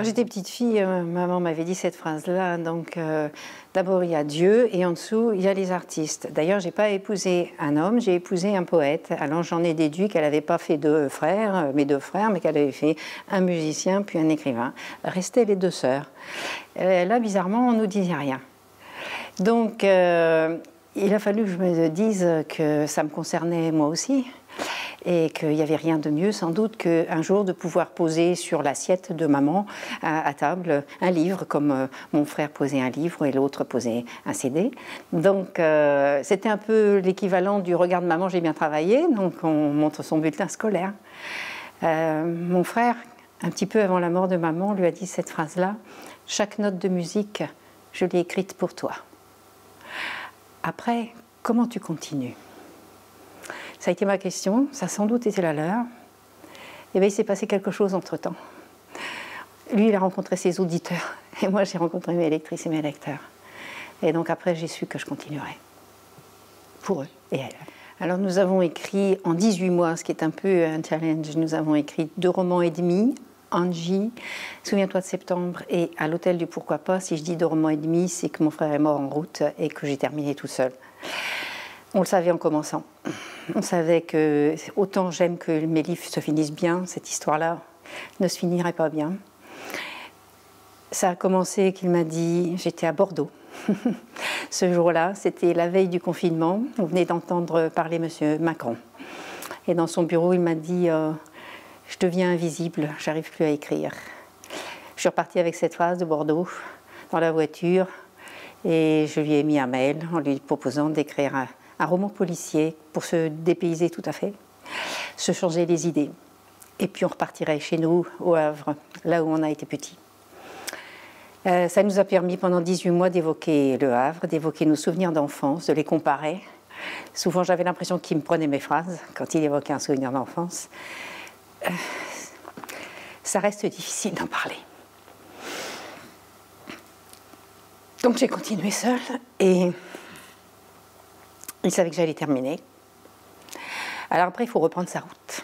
j'étais petite fille, maman m'avait dit cette phrase-là. Donc, d'abord, il y a Dieu et en dessous, il y a les artistes. D'ailleurs, je n'ai pas épousé un homme, j'ai épousé un poète. Alors, j'en ai déduit qu'elle n'avait pas fait mes deux frères, mais qu'elle avait fait un musicien puis un écrivain. Restaient les deux sœurs. Là, bizarrement, on ne nous disait rien. Donc, il a fallu que je me dise que ça me concernait moi aussi. Et qu'il n'y avait rien de mieux, sans doute, qu'un jour de pouvoir poser sur l'assiette de maman à table un livre, comme mon frère posait un livre et l'autre posait un CD. Donc, c'était un peu l'équivalent du regard de maman, j'ai bien travaillé. Donc, on montre son bulletin scolaire. Mon frère, un petit peu avant la mort de maman, lui a dit cette phrase-là: chaque note de musique, je l'ai écrite pour toi. Après, comment tu continues? Ça a été ma question, ça a sans doute été la leur. Et bien, il s'est passé quelque chose entre-temps. Lui, il a rencontré ses auditeurs, et moi, j'ai rencontré mes lectrices et mes lecteurs. Et donc après, j'ai su que je continuerais. Pour eux et elles. Alors, nous avons écrit en 18 mois, ce qui est un peu un challenge, nous avons écrit 2 romans et demi, Angie, Souviens-toi de septembre et À l'hôtel du pourquoi pas. Si je dis 2 romans et demi, c'est que mon frère est mort en route et que j'ai terminé tout seul. On le savait en commençant. On savait que autant j'aime que mes livres se finissent bien, cette histoire-là ne se finirait pas bien. Ça a commencé qu'il m'a dit, j'étais à Bordeaux. Ce jour-là, c'était la veille du confinement. On venait d'entendre parler M. Macron. Et dans son bureau, il m'a dit je deviens invisible, j'arrive plus à écrire. Je suis repartie avec cette phrase de Bordeaux dans la voiture et je lui ai mis un mail en lui proposant d'écrire un roman policier pour se dépayser tout à fait, se changer les idées. Et puis on repartirait chez nous, au Havre, là où on a été petit. Ça nous a permis pendant 18 mois d'évoquer le Havre, d'évoquer nos souvenirs d'enfance, de les comparer. Souvent j'avais l'impression qu'il me prenait mes phrases quand il évoquait un souvenir d'enfance. Ça reste difficile d'en parler. Donc j'ai continué seule et il savait que j'allais terminer. Alors après, il faut reprendre sa route.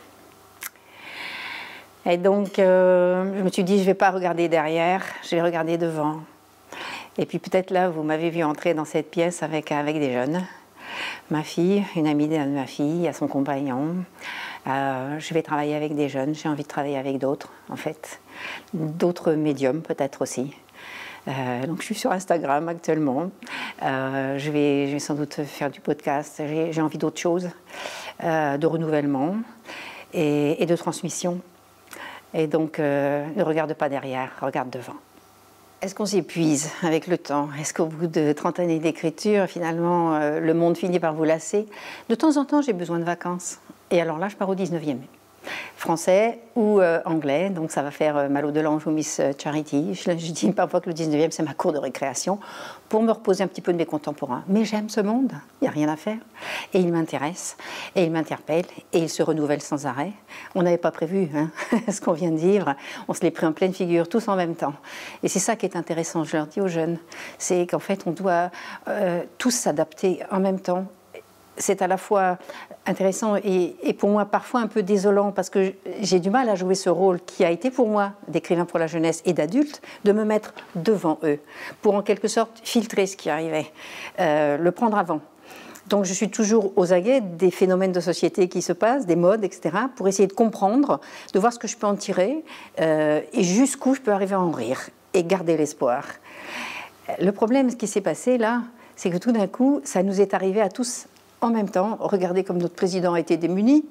Et donc, je me suis dit, je ne vais pas regarder derrière, je vais regarder devant. Et puis peut-être là, vous m'avez vu entrer dans cette pièce avec des jeunes. Ma fille, une amie de ma fille, à son compagnon. Je vais travailler avec des jeunes, j'ai envie de travailler avec d'autres, en fait. D'autres médiums, peut-être aussi. Donc je suis sur Instagram actuellement. Je vais sans doute faire du podcast. J'ai envie d'autre chose, de renouvellement et de transmission. Et donc ne regarde pas derrière, regarde devant. Est-ce qu'on s'épuise avec le temps? Est-ce qu'au bout de 30 années d'écriture, finalement, le monde finit par vous lasser? De temps en temps, j'ai besoin de vacances. Et alors là, je pars au 19e. Français ou anglais, donc ça va faire Malo Delange ou Miss Charity. Je dis parfois que le 19e, c'est ma cour de récréation pour me reposer un petit peu de mes contemporains. Mais j'aime ce monde, il n'y a rien à faire. Et il m'intéresse, et il m'interpelle, et il se renouvelle sans arrêt. On n'avait pas prévu ce qu'on vient de vivre, on se l'est pris en pleine figure, tous en même temps. Et c'est ça qui est intéressant, je leur dis aux jeunes, c'est qu'en fait, on doit tous s'adapter en même temps. C'est à la fois intéressant et pour moi parfois un peu désolant parce que j'ai du mal à jouer ce rôle qui a été pour moi d'écrivain pour la jeunesse et d'adulte, de me mettre devant eux pour en quelque sorte filtrer ce qui arrivait, le prendre avant. Donc je suis toujours aux aguets des phénomènes de société qui se passent, des modes, etc., pour essayer de comprendre, de voir ce que je peux en tirer et jusqu'où je peux arriver à en rire et garder l'espoir. Le problème, ce qui s'est passé là, c'est que tout d'un coup, ça nous est arrivé à tous en même temps. Regardez comme notre président a été démuni.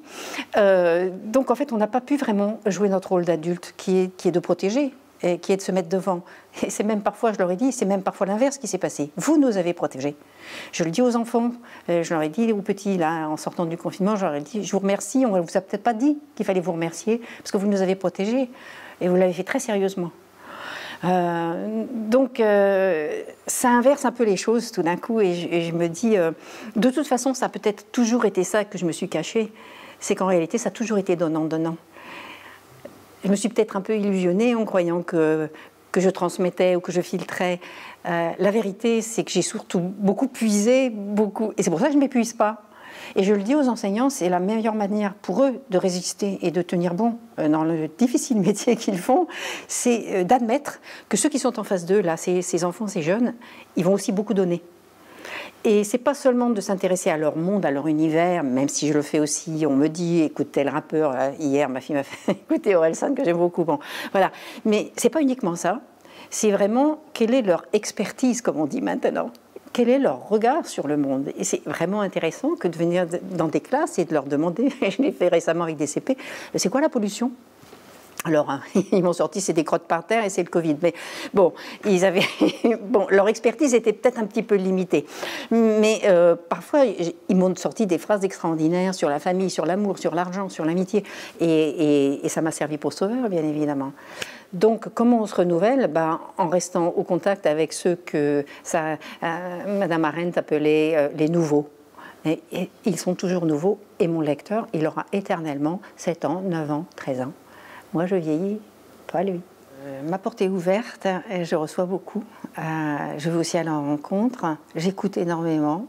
Donc en fait, on n'a pas pu vraiment jouer notre rôle d'adulte qui est de protéger, et qui est de se mettre devant. Et c'est même parfois, je leur ai dit, c'est même parfois l'inverse qui s'est passé. Vous nous avez protégés. Je le dis aux enfants, je leur ai dit aux petits, là, en sortant du confinement, je leur ai dit, je vous remercie, on ne vous a peut-être pas dit qu'il fallait vous remercier, parce que vous nous avez protégés, et vous l'avez fait très sérieusement. Donc ça inverse un peu les choses tout d'un coup et je me dis de toute façon ça a peut-être toujours été ça que je me suis cachée, c'est qu'en réalité ça a toujours été donnant-donnant. Je me suis peut-être un peu illusionnée en croyant que je transmettais ou que je filtrais. La vérité c'est que j'ai surtout beaucoup puisé, et c'est pour ça que je ne m'épuise pas. Et je le dis aux enseignants, c'est la meilleure manière pour eux de résister et de tenir bon dans le difficile métier qu'ils font, c'est d'admettre que ceux qui sont en face d'eux, là, ces enfants, ces jeunes, ils vont aussi beaucoup donner. Et c'est pas seulement de s'intéresser à leur monde, à leur univers, même si je le fais aussi. On me dit, écoute tel rappeur. Hier, ma fille m'a fait écouter Orelsan, que j'aime beaucoup. Bon, voilà. Mais c'est pas uniquement ça. C'est vraiment quelle est leur expertise, comme on dit maintenant. Quel est leur regard sur le monde. Et c'est vraiment intéressant que de venir dans des classes et de leur demander, je l'ai fait récemment avec des CP, c'est quoi la pollution ? Alors, hein, ils m'ont sorti, c'est des crottes par terre et c'est le Covid. Mais bon, bon, leur expertise était peut-être un petit peu limitée. Mais parfois, ils m'ont sorti des phrases extraordinaires sur la famille, sur l'amour, sur l'argent, sur l'amitié. Et ça m'a servi pour sauveur, bien évidemment. Donc, comment on se renouvelle? En restant au contact avec ceux que Madame Arendt appelait les nouveaux. Et ils sont toujours nouveaux. Et mon lecteur, il aura éternellement 7 ans, 9 ans, 13 ans. Moi, je vieillis, pas lui. Ma porte est ouverte, je reçois beaucoup. Je vais aussi à la rencontre, j'écoute énormément.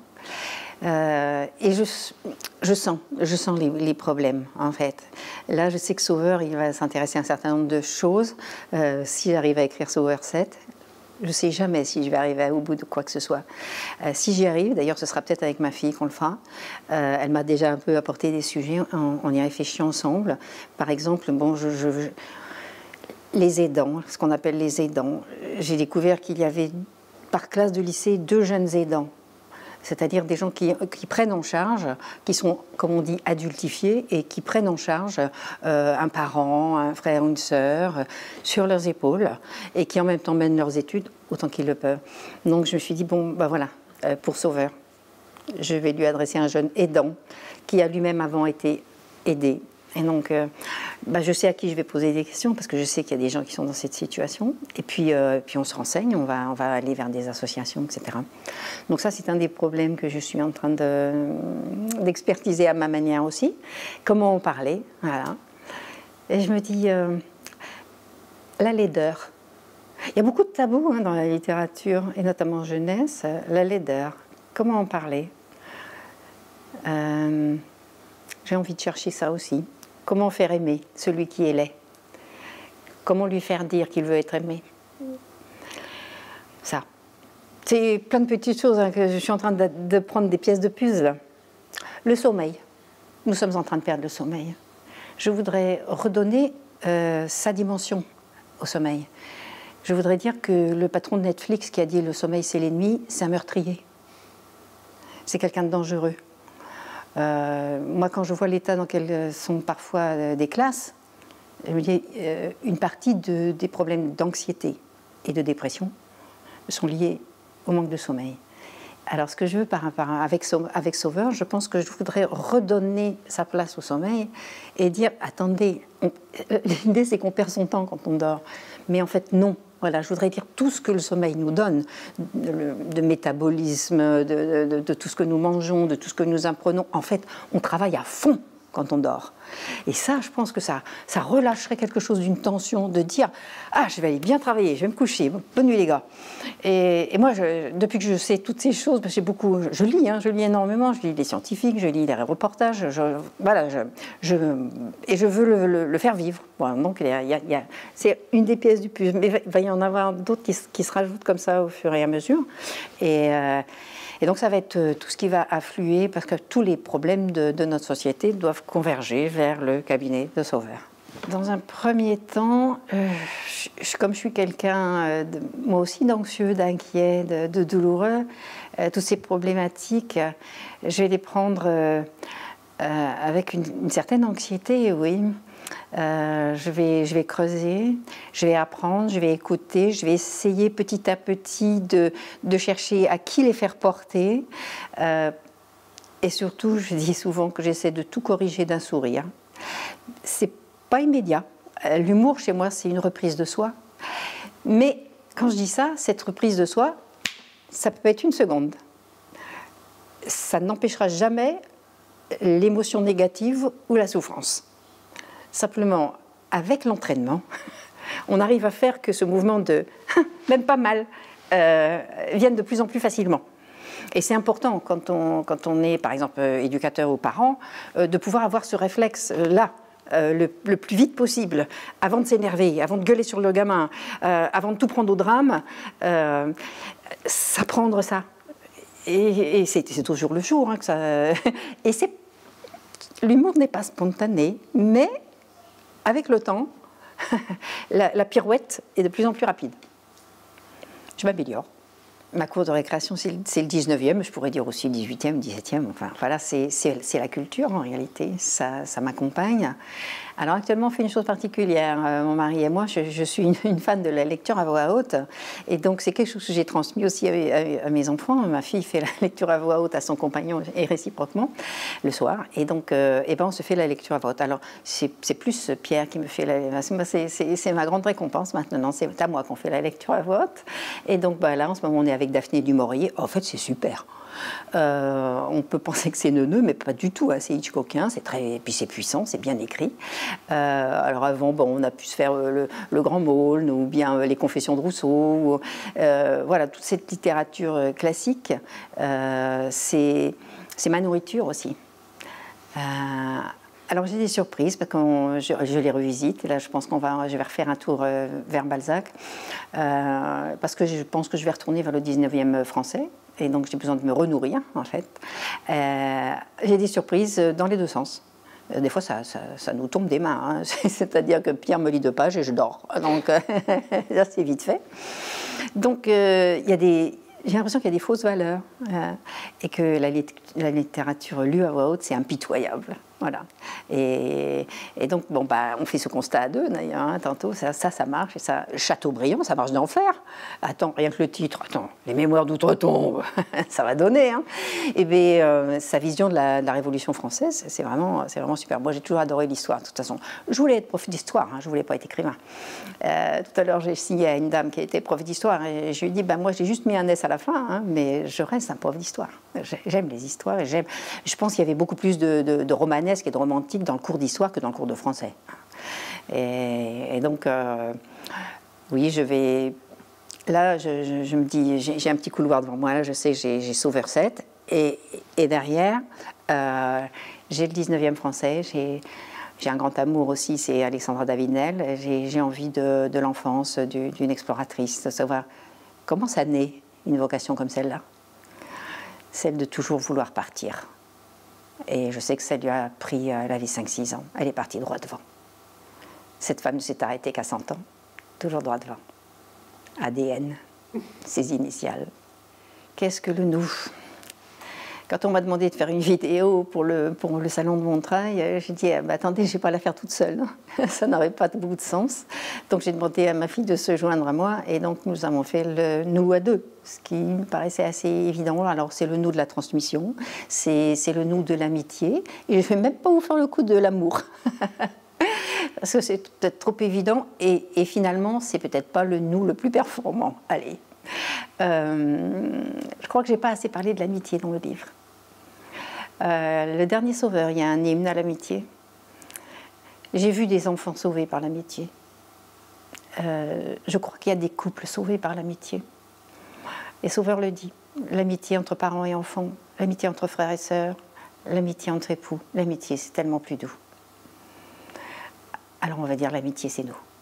Et je sens les problèmes, en fait. Là, je sais que Sauveur, il va s'intéresser à un certain nombre de choses. Si j'arrive à écrire Sauveur 7, je ne sais jamais si je vais arriver au bout de quoi que ce soit. Si j'y arrive, d'ailleurs, ce sera peut-être avec ma fille qu'on le fera. Elle m'a déjà un peu apporté des sujets, on y réfléchit ensemble. Par exemple, bon, les aidants, ce qu'on appelle les aidants. J'ai découvert qu'il y avait par classe de lycée 2 jeunes aidants. C'est-à-dire des gens qui prennent en charge, qui sont, comme on dit, adultifiés et qui prennent en charge un parent, un frère ou une sœur sur leurs épaules et qui en même temps mènent leurs études autant qu'ils le peuvent. Donc je me suis dit, bon, voilà, pour Sauveur, je vais lui adresser un jeune aidant qui a lui-même avant été aidé. Et donc, je sais à qui je vais poser des questions parce que je sais qu'il y a des gens qui sont dans cette situation. Et puis on se renseigne, on va aller vers des associations, etc. Donc ça, c'est un des problèmes que je suis en train d'expertiser à ma manière aussi. Comment en parler, voilà. Et je me dis, la laideur. Il y a beaucoup de tabous dans la littérature, et notamment en jeunesse. La laideur, comment en parler? J'ai envie de chercher ça aussi. Comment faire aimer celui qui est laid? Comment lui faire dire qu'il veut être aimé? Ça. C'est plein de petites choses que je suis en train de prendre des pièces de puzzle. Le sommeil. Nous sommes en train de perdre le sommeil. Je voudrais redonner sa dimension au sommeil. Je voudrais dire que le patron de Netflix qui a dit « le sommeil c'est l'ennemi », c'est un meurtrier. C'est quelqu'un de dangereux. Moi, quand je vois l'état dans lequel sont parfois des classes, je me dis une partie des problèmes d'anxiété et de dépression sont liés au manque de sommeil. Alors, ce que je veux avec Sauveur, je pense que je voudrais redonner sa place au sommeil et dire, attendez, l'idée c'est qu'on perd son temps quand on dort, mais en fait non. Voilà, je voudrais dire tout ce que le sommeil nous donne, de métabolisme, de tout ce que nous mangeons, de tout ce que nous apprenons. En fait, on travaille à fond quand on dort. Et ça, je pense que ça relâcherait quelque chose d'une tension, de dire « Ah, je vais aller bien travailler, je vais me coucher, bonne nuit les gars ». Et moi, depuis que je sais toutes ces choses, parce que je lis énormément, je lis les scientifiques, je lis les reportages, et je veux le faire vivre. Voilà, donc c'est une des pièces du puzzle, mais il va y en avoir d'autres qui se rajoutent comme ça au fur et à mesure. Et donc ça va être tout ce qui va affluer parce que tous les problèmes de notre société doivent converger vers le cabinet de Sauveur. Dans un premier temps, comme je suis quelqu'un, moi aussi d'anxieux, d'inquiet, de douloureux, toutes ces problématiques, je vais les prendre avec une certaine anxiété, oui. Je vais creuser, je vais apprendre, je vais écouter, je vais essayer petit à petit de chercher à qui les faire porter. Et surtout, je dis souvent que j'essaie de tout corriger d'un sourire. C'est pas immédiat. L'humour, chez moi, c'est une reprise de soi. Mais quand je dis ça, cette reprise de soi, ça peut être une seconde. Ça n'empêchera jamais l'émotion négative ou la souffrance. Simplement, avec l'entraînement, on arrive à faire que ce mouvement de « même pas mal » vienne de plus en plus facilement. Et c'est important quand on est, par exemple, éducateur ou parent, de pouvoir avoir ce réflexe-là. Le plus vite possible, avant de s'énerver, avant de gueuler sur le gamin, avant de tout prendre au drame, s'apprendre ça. Et c'est toujours le jour que ça. Et l'humour n'est pas spontané, mais avec le temps, la pirouette est de plus en plus rapide. Je m'améliore. Ma cour de récréation, c'est le 19e, je pourrais dire aussi le 18e, 17e. Enfin, voilà, c'est la culture en réalité, ça m'accompagne. Alors actuellement, on fait une chose particulière, mon mari et moi, je suis une fan de la lecture à voix haute, et donc c'est quelque chose que j'ai transmis aussi à mes enfants. Ma fille fait la lecture à voix haute à son compagnon et réciproquement le soir, et donc on se fait la lecture à voix haute. Alors c'est plus Pierre qui me fait c'est ma grande récompense maintenant, c'est à moi qu'on fait la lecture à voix haute, et donc là en ce moment on est avec Daphné du Maurier. En fait c'est super. On peut penser que c'est neuneux, mais pas du tout. Hein. C'est Hitchcockien, et puis c'est puissant, c'est bien écrit. Alors avant, on a pu se faire le Grand Maulne ou bien les Confessions de Rousseau. Voilà, toute cette littérature classique, c'est ma nourriture aussi. Alors j'ai des surprises parce que je les revisite. Et là, je pense je vais refaire un tour vers Balzac parce que je pense que je vais retourner vers le 19e français. Et donc j'ai besoin de me renourrir en fait. J'ai des surprises dans les deux sens. Des fois ça nous tombe des mains, hein. C'est-à-dire que Pierre me lit 2 pages et je dors. Donc là c'est vite fait. Donc j'ai l'impression qu'il y a des fausses valeurs et que la littérature lue à voix haute c'est impitoyable. Voilà. Et donc, on fait ce constat à deux, d'ailleurs, hein, tantôt, ça marche, et ça, Chateaubriand, ça marche d'enfer. Attends, rien que le titre, les Mémoires d'outre-tombe, ça va donner, hein. Et bien, sa vision de la Révolution française, c'est vraiment super. Moi, j'ai toujours adoré l'histoire, de toute façon. Je voulais être prof d'histoire, hein, je ne voulais pas être écrivain. Tout à l'heure, j'ai signé à une dame qui était prof d'histoire, et je lui ai dit, moi, j'ai juste mis un S à la fin, hein, mais je reste un prof d'histoire. J'aime les histoires, et je pense qu'il y avait beaucoup plus de romanesque et de romantique dans le cours d'histoire que dans le cours de français. Et donc, oui, je vais... Là, je me dis, j'ai un petit couloir devant moi, là, je sais que j'ai Sauveur 7, et derrière, j'ai le 19e français, j'ai un grand amour aussi, c'est Alexandra Davinel, j'ai envie de l'enfance, d'une exploratrice, de savoir comment ça naît, une vocation comme celle-là, celle de toujours vouloir partir. Et je sais que ça lui a pris, elle avait 5-6 ans, elle est partie droit devant. Cette femme ne s'est arrêtée qu'à 100 ans, toujours droit devant. ADN, ses initiales. Qu'est-ce que le nous? Quand on m'a demandé de faire une vidéo pour le salon de Montreuil, j'ai dit attendez, je ne vais pas la faire toute seule, hein. Ça n'aurait pas beaucoup de sens. Donc j'ai demandé à ma fille de se joindre à moi, et donc nous avons fait le nous à deux, ce qui me paraissait assez évident. Alors c'est le nous de la transmission, c'est le nous de l'amitié, et je ne vais même pas vous faire le coup de l'amour. Parce que c'est peut-être trop évident, et finalement c'est peut-être pas le nous le plus performant. Allez. Je crois que je n'ai pas assez parlé de l'amitié dans le livre. Le dernier sauveur, il y a un hymne à l'amitié. J'ai vu des enfants sauvés par l'amitié. Je crois qu'il y a des couples sauvés par l'amitié. Et Sauveur le dit, l'amitié entre parents et enfants, l'amitié entre frères et sœurs, l'amitié entre époux, l'amitié c'est tellement plus doux. Alors on va dire l'amitié c'est nous.